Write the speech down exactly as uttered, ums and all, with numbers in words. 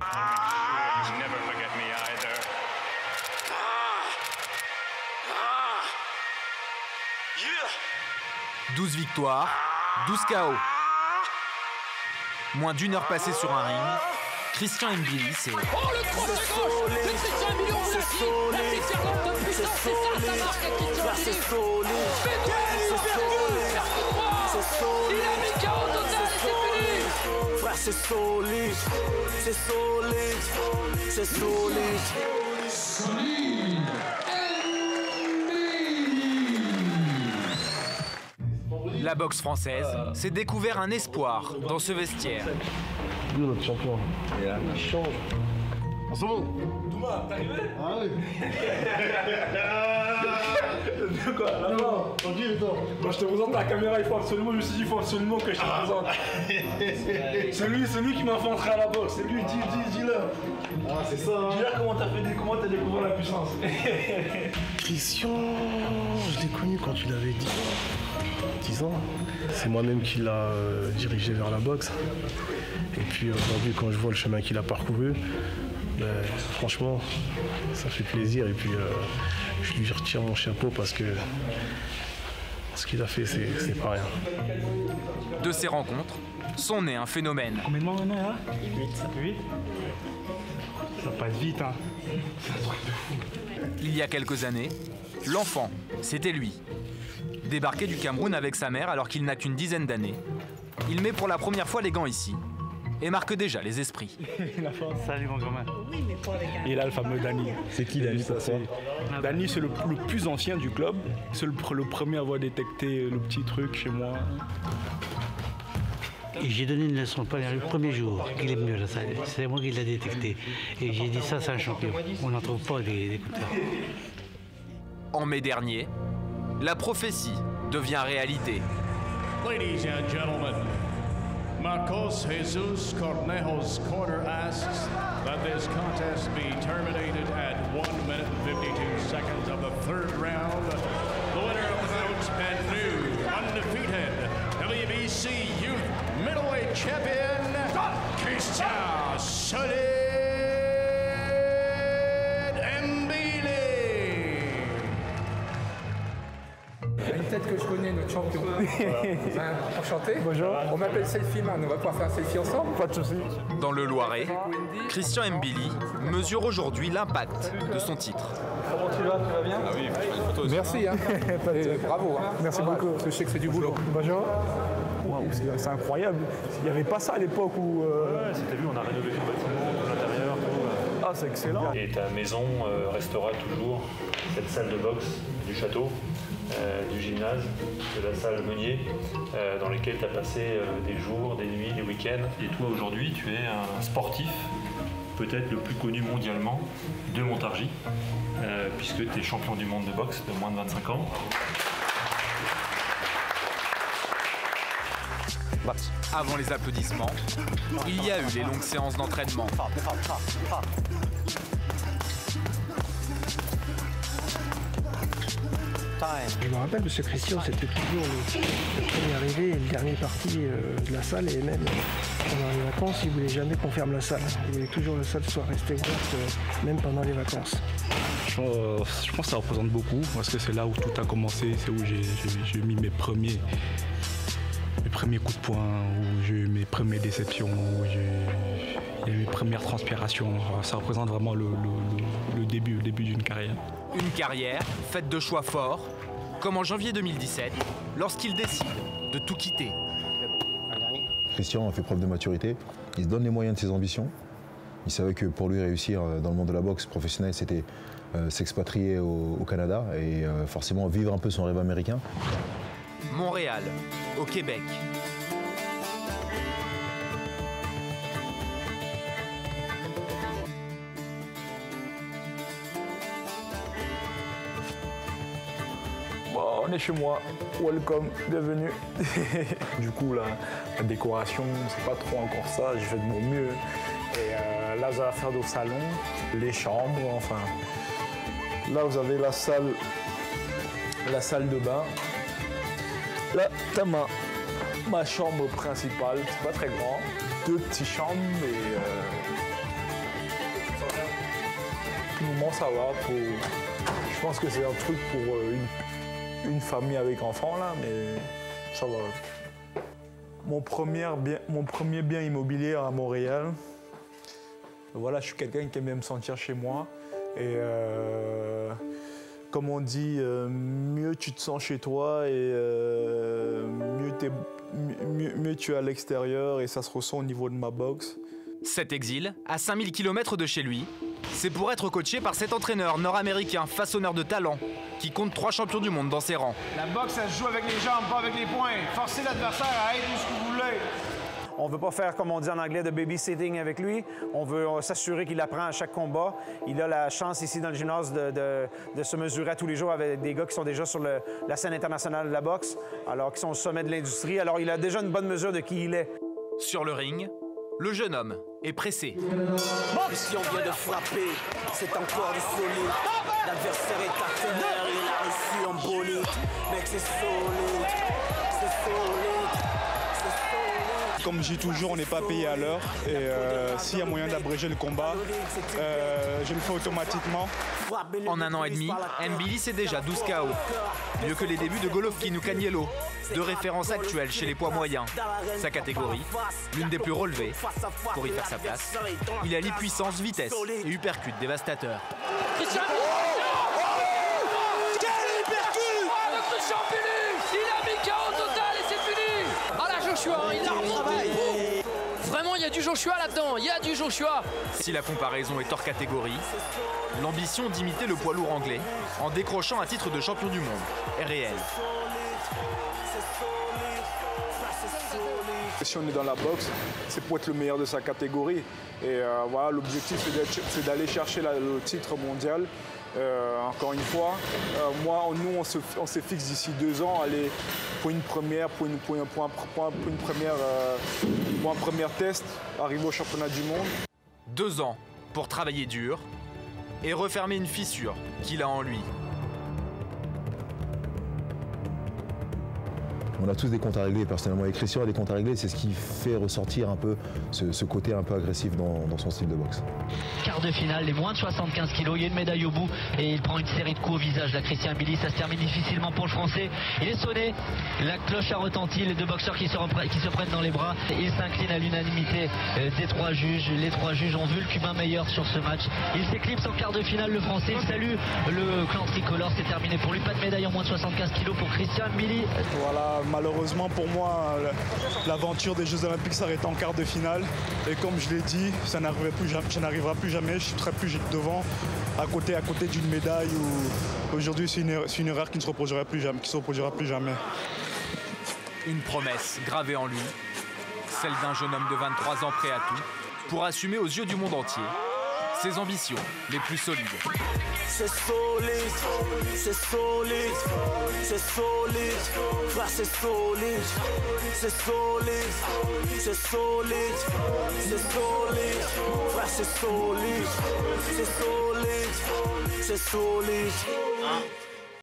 Never forget me either. douze victoires, douze K O. Moins d'une heure passée sur un ring, Christian Mbili, c'est... Oh, le crochet gauche de Christian Mbili, on l'a dit. La déferlante de puissance, c'est ça, ça marque à Christian Mbili. Phénomène, perte droit. Il a mis K O total et c'est fini. Frère, c'est solide, c'est solide, c'est solide. La boxe française s'est découvert un espoir dans ce vestiaire. Nous, notre champion. Et là, il change. En ce moment. Douma, t'es arrivé? Ah oui. De quoi? Là, non. Tranquille, toi. Moi, je te présente la caméra, il faut absolument, je me suis dit, il faut absolument que je te présente. C'est lui, c'est lui qui m'a fait entrer à la boxe. C'est lui, dis, dis, dis-le. Ah, c'est ça. Hein. Dis-leur comment t'as fait, comment t'as découvert la puissance. Christian, je l'ai connu quand tu l'avais dit. dix ans. C'est moi-même qui l'a euh, dirigé vers la boxe. Et puis aujourd'hui, quand je vois le chemin qu'il a parcouru, ben, franchement, ça fait plaisir. Et puis euh, je lui retire mon chapeau parce que ce qu'il a fait, c'est pas rien. De ces rencontres sont nés un phénomène. Combien de mois maintenant là? huit. Ça passe vite, hein. Il y a quelques années, l'enfant, c'était lui. Débarqué du Cameroun avec sa mère alors qu'il n'a qu'une dizaine d'années, il met pour la première fois les gants ici et marque déjà les esprits. Salut mon gamin. Et là le fameux Dani. C'est qui Dani ça c'est... Dani c'est le, le plus ancien du club. C'est le, le premier à avoir détecté le petit truc chez moi. J'ai donné une leçon le premier jour qu'il aime mieux la salle. C'est moi qui l'ai détecté. Et j'ai dit ça, c'est un champion. On n'en trouve pas des, des écouteurs. En mai dernier, la prophétie devient réalité. Ladies and gentlemen, Marcos Jesus Cornejos Corner asks that this contest be terminated at one minute and fifty-two seconds of the third round. The winner of the bout and new, undefeated W B C Youth Middleweight Champion, Christian Solide Mbili. Peut-être que je connais notre champion. Hein, enchanté. Bonjour. On m'appelle Selfie Man, on va pouvoir faire un selfie ensemble. Pas de soucis. Dans le Loiret, Christian Mbili mesure aujourd'hui l'impact de son titre. Comment tu vas? Tu vas bien? Ah oui, photo aussi. Merci. Hein. Et bravo. Hein. Merci beaucoup. Parce que je sais que c'est du boulot. Bonjour. Wow, c'est incroyable. Il n'y avait pas ça à l'époque où... Euh... Ouais, c'était vu, on a rénové tout le bâtiment, tout l'intérieur. Tout. Ah, c'est excellent. Et ta maison euh, restera toujours cette salle de boxe du château. Euh, du gymnase, de la salle Meunier, euh, dans lesquelles tu as passé euh, des jours, des nuits, des week-ends. Et toi aujourd'hui, tu es un sportif, peut-être le plus connu mondialement de Montargis, euh, puisque tu es champion du monde de boxe de moins de vingt-cinq ans. Avant les applaudissements, il y a eu les longues séances d'entraînement. Je me rappelle parce que Christian, c'était toujours le, le premier arrivé et le dernier parti euh, de la salle. Et même pendant les vacances, il ne voulait jamais qu'on ferme la salle. Il voulait que toujours la salle soit restée ouverte, euh, même pendant les vacances. Je, euh, je pense que ça représente beaucoup parce que c'est là où tout a commencé. C'est où j'ai mis mes premiers, mes premiers coups de poing, où j'ai eu mes premières déceptions, où j'ai eu mes premières transpirations. Ça représente vraiment le, le, le début, le début d'une carrière. Une carrière faite de choix forts, comme en janvier deux mille dix-sept, lorsqu'il décide de tout quitter. Christian a fait preuve de maturité, il se donne les moyens de ses ambitions. Il savait que pour lui réussir dans le monde de la boxe professionnelle, c'était euh, s'expatrier au, au Canada et euh, forcément vivre un peu son rêve américain. Montréal, au Québec. Bon, on est chez moi, welcome, bienvenue. Du coup, la, la décoration, c'est pas trop encore ça, j'ai fait de mon mieux. Et euh, là, vous allez faire au salon, les chambres, enfin. Là, vous avez la salle, la salle de bain. Là, t'as ma, ma chambre principale, c'est pas très grand. Deux petites chambres et, euh, tout moment, ça va. Pour... Je pense que c'est un truc pour une, une famille avec enfants, là, mais ça va. Mon premier bien, mon premier bien immobilier à Montréal, voilà, je suis quelqu'un qui aime bien me sentir chez moi. Et euh, comme on dit, euh, mieux tu te sens chez toi et euh, mieux, t'es, mieux, mieux tu es à l'extérieur et ça se ressent au niveau de ma boxe. Cet exil, à cinq mille kilomètres de chez lui, c'est pour être coaché par cet entraîneur nord-américain, façonneur de talent, qui compte trois champions du monde dans ses rangs. La boxe, ça se joue avec les jambes, pas avec les poings. Forcez l'adversaire à être où ce que vous voulez. On ne veut pas faire, comme on dit en anglais, de babysitting avec lui. On veut s'assurer qu'il apprend à chaque combat. Il a la chance ici dans le gymnase de, de, de se mesurer à tous les jours avec des gars qui sont déjà sur le, la scène internationale de la boxe, alors qu'ils sont au sommet de l'industrie. Alors il a déjà une bonne mesure de qui il est. Sur le ring, le jeune homme est pressé. Si on vient de frapper, c'est encore du solide. L'adversaire est à terre, il a reçu un bolide. Mec, c'est solide, c'est solide. Comme je dis toujours, on n'est pas payé à l'heure et euh, s'il y a moyen d'abréger le combat, euh, je le fais automatiquement. En un an et demi, Mbili c'est déjà douze K O. Mieux que les débuts de Golovkin ou Caniello, deux références actuelles chez les poids moyens. Sa catégorie, l'une des plus relevées. Pour y faire sa place, il allie puissance, vitesse et uppercut dévastateur. Christian il a mis K O total et c'est fini. Ah la Joshua, il a remonté. Vraiment, il y a du Joshua là-dedans, il y a du Joshua. Si la comparaison est hors catégorie, l'ambition d'imiter le poids lourd anglais en décrochant un titre de champion du monde est réelle. Si on est dans la boxe, c'est pour être le meilleur de sa catégorie. Et euh, voilà, l'objectif c'est d'aller chercher la, le titre mondial. Euh, encore une fois, euh, moi, nous, on, se, on s'est fixé d'ici deux ans, aller pour une première, pour une, pour une, pour un, pour un, pour une première, euh, pour un premier test, arriver au championnat du monde. Deux ans pour travailler dur et refermer une fissure qu'il a en lui. On a tous des comptes à régler, personnellement avec Christian, des comptes à régler, c'est ce qui fait ressortir un peu ce, ce côté un peu agressif dans, dans son style de boxe. Quart de finale, les moins de soixante-quinze kilos, il y a une médaille au bout et il prend une série de coups au visage. Là, Christian Mbili, ça se termine difficilement pour le Français. Il est sonné, la cloche a retenti, les deux boxeurs qui se, qui se prennent dans les bras. Il s'incline à l'unanimité des trois juges. Les trois juges ont vu le Cubain meilleur sur ce match. Il s'éclipse en quart de finale, le Français. Il salue le clan tricolore, c'est terminé pour lui. Pas de médaille en moins de soixante-quinze kilos pour Christian Mbili. Voilà. Malheureusement pour moi, l'aventure des Jeux Olympiques s'arrête en quart de finale. Et comme je l'ai dit, ça n'arrivera plus jamais. Ça n'arrivera plus jamais. Je serai plus devant, à côté, à côté d'une médaille. Aujourd'hui, c'est une, une erreur qui ne se reproduira plus jamais. Qui se reproduira plus jamais. Une promesse gravée en lui, celle d'un jeune homme de vingt-trois ans prêt à tout pour assumer aux yeux du monde entier ses ambitions les plus solides. C'est solide, c'est solide, c'est solide, frère c'est solide, c'est solide, c'est solide, c'est solide, frère c'est solide, c'est solide, c'est solide.